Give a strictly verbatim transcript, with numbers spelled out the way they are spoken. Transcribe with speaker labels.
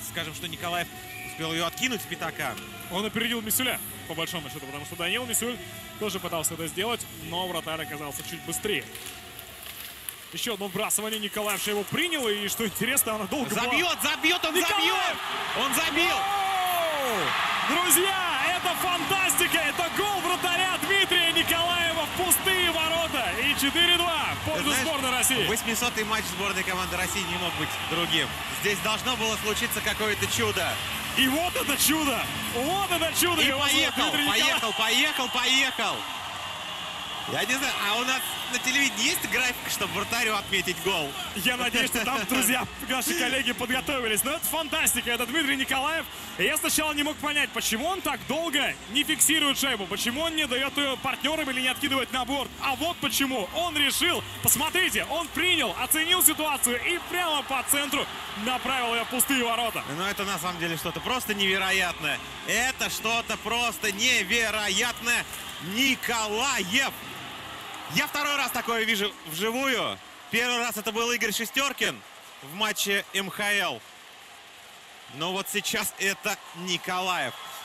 Speaker 1: скажем, что Николаев успел ее откинуть с пятака.
Speaker 2: Он опередил Мисюля, по большому счету, потому что Данил Мисюль тоже пытался это сделать, но вратарь оказался чуть быстрее. Еще одно вбрасывание. Николаев его принял, и что интересно, она долго
Speaker 1: Забьет,
Speaker 2: была...
Speaker 1: забьет, он
Speaker 2: Николаев!
Speaker 1: забьет! Он забил!
Speaker 2: Оу! Друзья, это фантастика! Это гол вратаря Дмитрия Николаева в пустые ворота. И четыре-два в пользу
Speaker 1: Знаешь,
Speaker 2: сборной России.
Speaker 1: восьмисотый матч сборной команды России не мог быть другим. Здесь должно было случиться какое-то чудо.
Speaker 2: И вот это чудо! Вот это чудо!
Speaker 1: И
Speaker 2: его зовут
Speaker 1: поехал,
Speaker 2: Дмитрий
Speaker 1: поехал,
Speaker 2: Николаев.
Speaker 1: поехал, поехал! Я не знаю, а у нас на телевидении есть графика, чтобы вратарю отметить гол?
Speaker 2: Я надеюсь, что там, друзья, наши коллеги подготовились. Но это фантастика, это Дмитрий Николаев. И я сначала не мог понять, почему он так долго не фиксирует шайбу, почему он не дает ее партнерам или не откидывает на борт. А вот почему. Он решил, посмотрите, он принял, оценил ситуацию и прямо по центру направил ее в пустые ворота.
Speaker 1: Ну, это на самом деле что-то просто невероятное. Это что-то просто невероятное. Николаев! Я второй раз такое вижу вживую. Первый раз это был Игорь Шестеркин в матче эм ха эл. Но вот сейчас это Николаев.